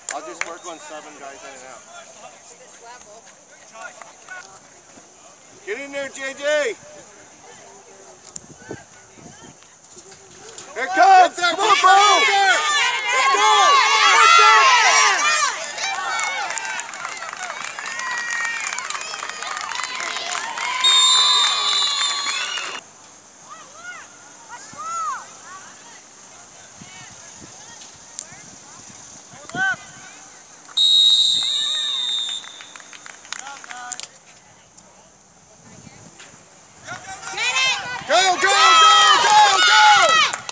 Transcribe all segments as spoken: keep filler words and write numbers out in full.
I'll just work on seven guys in and out. Get in there, J J. Here it comes! Come on, bro! Let's go! Go, go, go, go, go!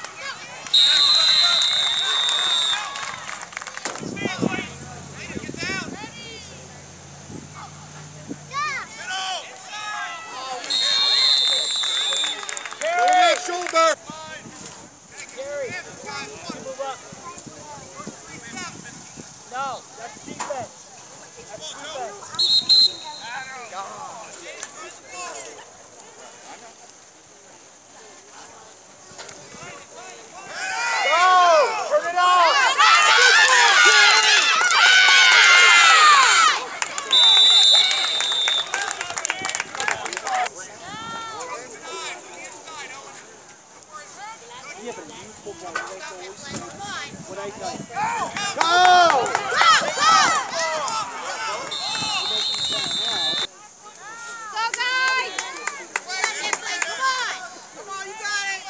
Shoulder! No, that's defense. That's defense. Go! Turn it off! Yeah, but you football, what I tell you. Go! Go, guys! Come on! Come on, you got it!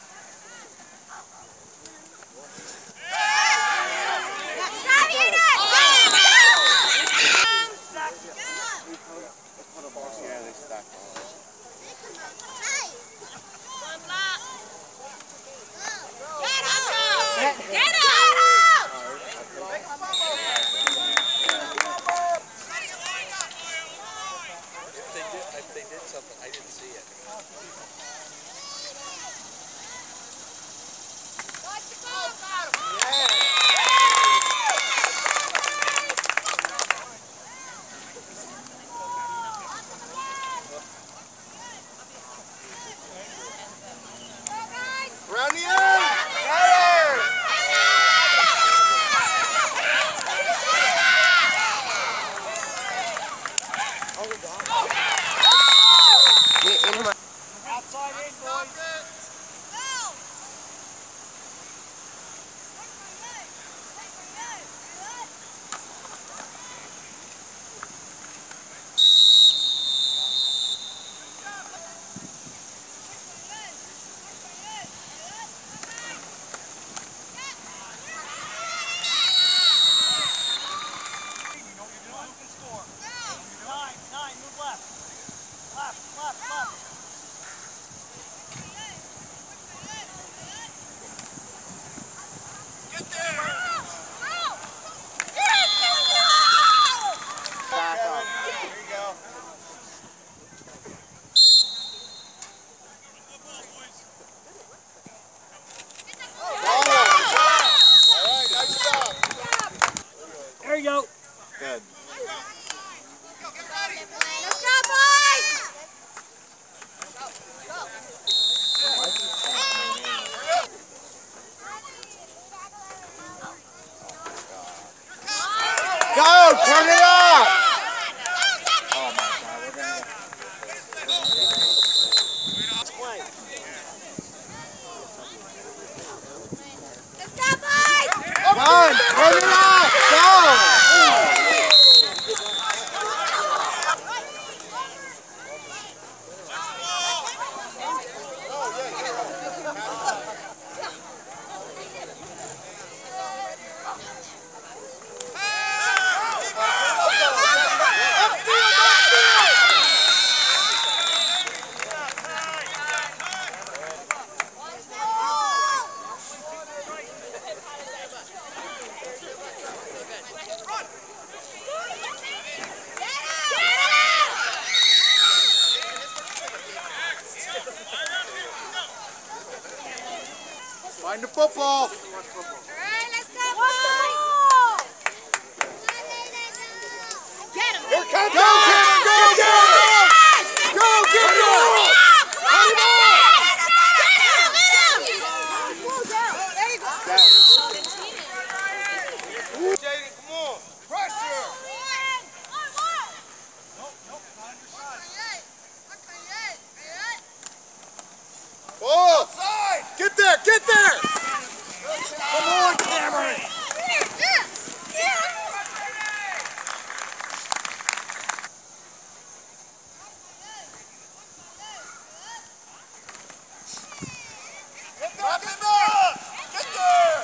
Yeah, they stacked on. Get up! Get up! If they did, if they did something, I didn't see it. Around the end! Fire! Outside in, boys. Nine, nine, move left. Left, left, left. Back up. There you go. All right, nice job. There you go. Good. Let's go, boys! Go! Turn it up! Let's go, boys! Come on! Turn it up! Go! Find the football. All right, let's go, boys! Get him! Here comes go, Tanner! Go, Tanner! Go, get him! Put him on! There you go. Jaden, come Back in there! Get there!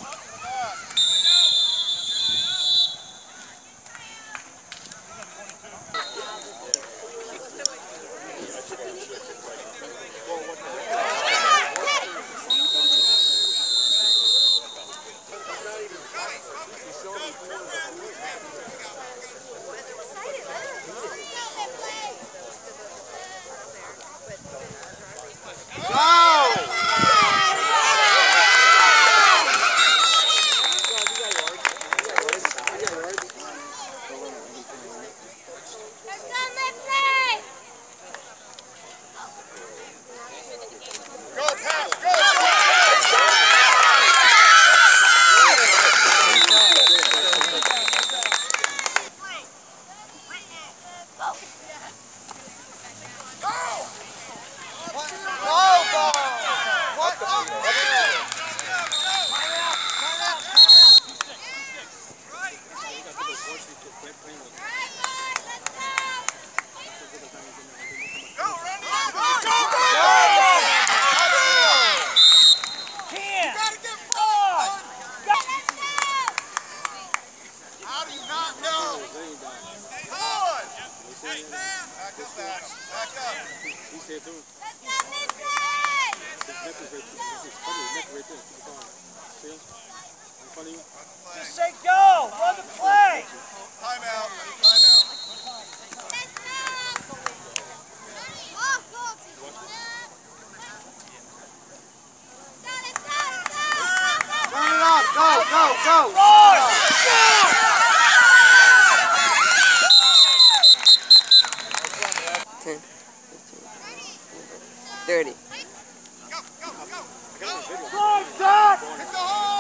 Just say go! Run the play! Timeout. Timeout. Turn it up. Go, go, go. ten, fifteen, thirty. Go, go, go. Go. Go, Zach! Hit the hole.